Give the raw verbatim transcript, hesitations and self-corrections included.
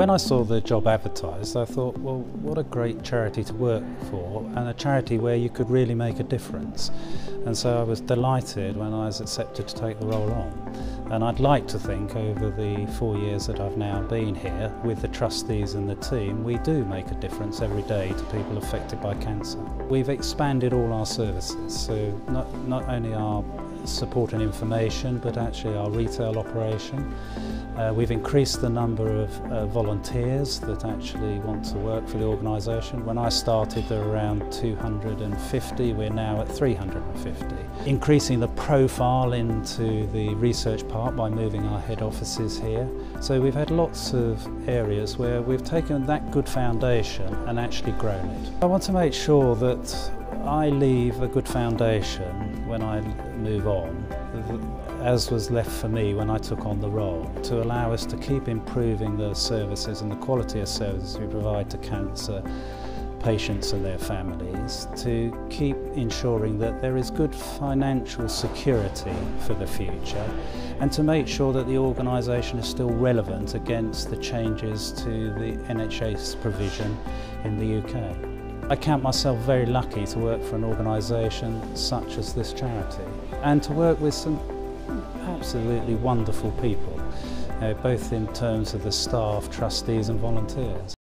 When I saw the job advertised, I thought, well, what a great charity to work for, and a charity where you could really make a difference. And so I was delighted when I was accepted to take the role on. And I'd like to think over the four years that I've now been here with the trustees and the team, we do make a difference every day to people affected by cancer. We've expanded all our services, so not, not only our support and information, but actually our retail operation. Uh, we've increased the number of uh, volunteers that actually want to work for the organisation. When I started there were around two hundred and fifty, we're now at three hundred and fifty. Increasing the profile into the research part by moving our head offices here. So we've had lots of areas where we've taken that good foundation and actually grown it. I want to make sure that I leave a good foundation when I move on, as was left for me when I took on the role, to allow us to keep improving the services and the quality of services we provide to cancer patients and their families, to keep ensuring that there is good financial security for the future, and to make sure that the organisation is still relevant against the changes to the N H S provision in the U K. I count myself very lucky to work for an organisation such as this charity, and to work with some absolutely wonderful people, uh, both in terms of the staff, trustees and volunteers.